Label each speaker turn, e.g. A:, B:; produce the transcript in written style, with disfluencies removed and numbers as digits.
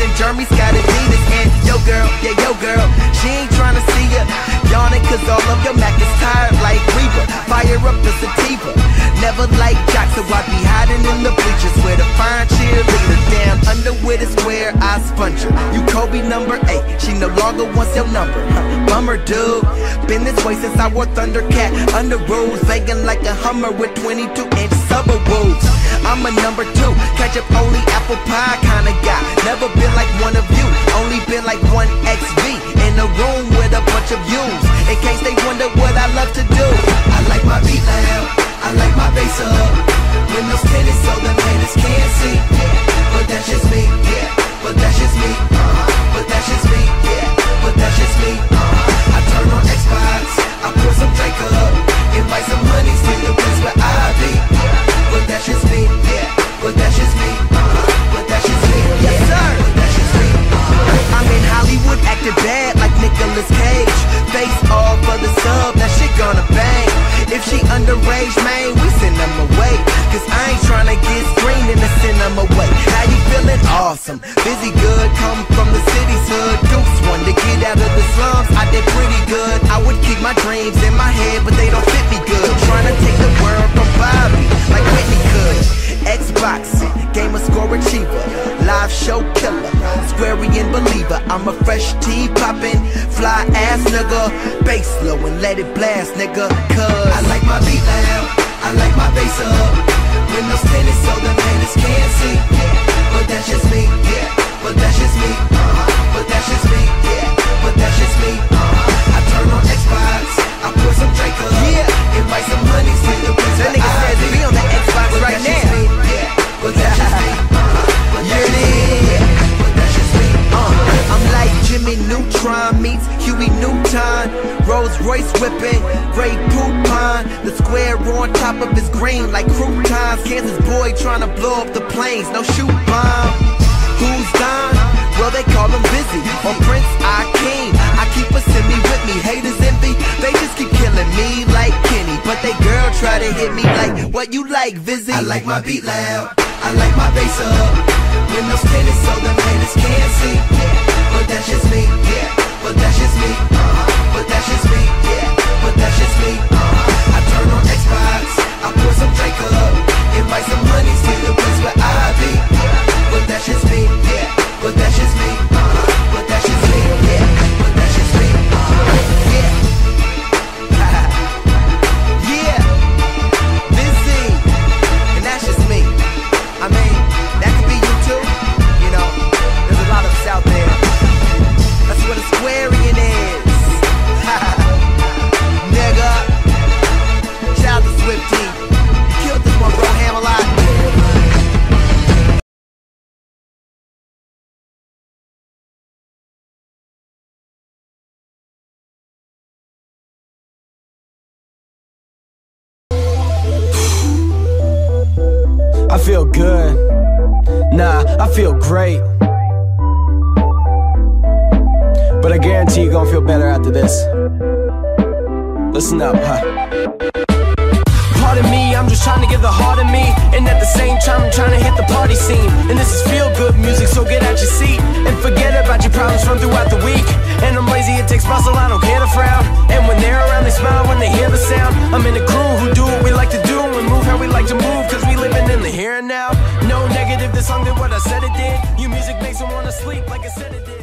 A: and Jeremy's got Adidas. And yo girl, yeah yo girl, she ain't tryna see ya yawning cause all of your Mac is tired like Reaper. Fire up the sativa, never like jocks, so I be hiding in the bleachers where the fine cheerleader. Down under with a square, I sponge her. You Kobe number 8, she no longer wants your number. Bummer dude, been this way since I wore Thundercat under rules, banging like a Hummer with 22-inch suburb roofs. I'm a number 2, ketchup only apple pie kinda guy. Never been like one of you, only been like one XV in a room with a bunch of yous. In case they wonder what I love to do, I like my beat loud, I like my bass up. Windows tinted so the haters can't see, but that's just me, yeah. But that's just me, but that's just me, yeah. But that's just me, I turn on Xbox, I pour some Drake up, invite some honeys to the place where I be. But that's just me, yeah. But that's just me, but that's just me, yes sir. But that's just me. I'm in Hollywood acting bad like Nicolas Cage. Face all for the sub, that shit gonna bang. If she underage, man, we send them away. Cause I ain't tryna get screened and to send them away. How you feeling? Awesome. Busy good, come from the city's hood. Dukes one to get out of the slums, I did pretty good. I would keep my dreams in my head, but they don't fit me good. Tryna take the world from Bobby, like Whitney could. Xbox, gamer score achiever, live show killer, Squarian believer. I'm a fresh tea poppin', fly ass nigga. Bass low and let it blast, nigga. Cause I like my beat loud, I like my bass up. Windows tinted so the haters can't see, but that's just me, yeah. But that's just me, but that's just me, yeah. But that's just me, I turn on Xbox, I pour some Drake up, yeah. Invite some honeys to the place. That nigga says be on the Xbox right now. But that's just me, but that's just me, but that's just me. I'm like Jimmy Neutron meets Huey Newton, Rolls Royce whipping, Grey Poupon. The square on top of his green like croutons. Kansas boy trying to blow up the planes, no shoot bomb. Who's Don? Well they call him Busy, or Prince Akeem. I keep a semi with me, haters envy. They just keep killing me like Kenny, but they girl try to hit me like, what you like, Vizzy? I like my beat loud, I like my bass up. Windows tinted so the haters can't see, but that's just me, yeah. But that's just me, but that's just me, yeah. But that's just me, I turn on Xbox, I pour some Drake up, invite some honeys to the place where I be. But that's just me, yeah. But that's just me, but that's just me, yeah. But that's just me, yeah. Yeah, busy, and that's just me. I mean, that could be you too. You know, there's a lot of us out there. That's what a Squarian is. Nigga, shout out to Swifty. Killed this one, bro, Ham-A-Lot.
B: I feel good, nah, I feel great. But I guarantee you're gonna feel better after this. Listen up, Pardon me, I'm just trying to give the heart of me, and at the same time I'm trying to hit the party scene. And this is feel good music, so get out your seat and forget about your problems from throughout the week. And I'm lazy, it takes muscle, I don't care to frown. And when they're around they smile when they hear the sound. I'm in a crew who do what we like to do and move how we like to move, cause we living in the here and now. No negative, this song did what I said it did. Your music makes them wanna sleep like I said it did.